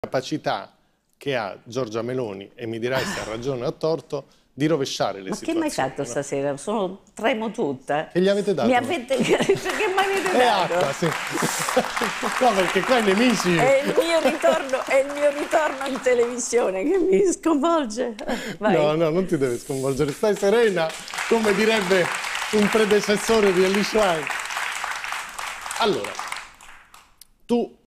capacità che ha Giorgia Meloni, e mi dirai se ha ragione o ha torto, di rovesciare le situazioni. Ma che mi hai fatto stasera? Tremo tutta. Che gli avete dato? Che mi avete dato? Acqua, sì. No, perché qua i nemici... È il mio ritorno in televisione che mi sconvolge. Vai. No, non ti deve sconvolgere. Stai serena, come direbbe un predecessore di Ellie Schlein. Allora, tu